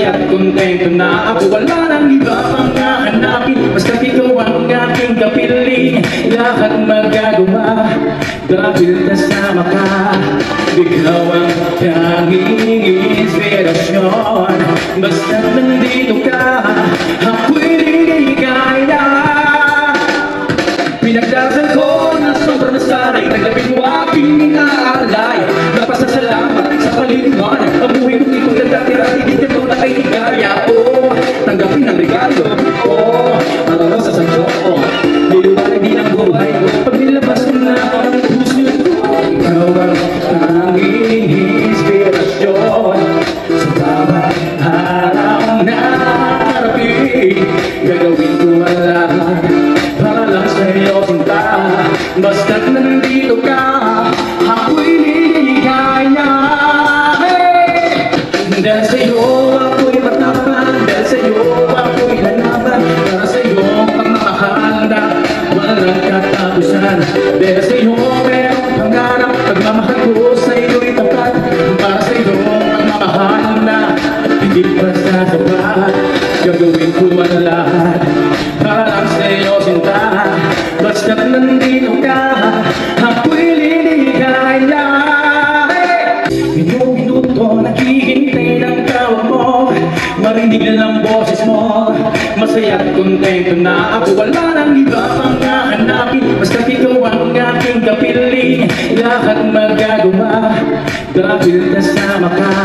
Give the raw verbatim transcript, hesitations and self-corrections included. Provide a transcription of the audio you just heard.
Masaya't kontento na ako, wala nang iba pang hahanapin. Basta't ikaw ang aking kapiling, lahat magagawa dahil kasama ka. Ikaw ang tanging inspirasyon, basta't nandito ka, ako'y liligaya. Pinagdasal ko na sobrang nasanay, naglapit mo aking inaalay. Napasasalamat sa paliliwanag, ang buhay kong ikaw na dati-dati, hindi mo na kay higaya. Oh, tanggapin ang regalo, oh, maralo sa sanyo, oh, liliwanag din ang buhay ko. Pag nilabas ko na ang puso ko, ikaw ang tanging inspirasyon. Sa bawat araw na harapin, gagawin ko ang lahat para lang sa'yo sinta. Basta't nandito ka, ako'y liligaya. Hey! Dahil sa'yo ako'y matapang, dahil sa'yo ako'y lalaban, para sa'yo pagmamahal na walang katapusan. Dahil sa'yo merong pangarap, pagmamahal ko sa'yo'y tapat, para sa'yo pagmamahal na hindi basta sapat. Gagawin ko ang lahat para lang sa'yo sinta. Basta't nandito ka, ako'y liligaya. Minuto-minuto naghihintay ng tawag mo, marinig lang ang boses mo. Masaya't kontento na ako, wala nang iba pang hahanapin. Basta't ikaw ang aking kapiling, lahat magagawa dahil kasama ka.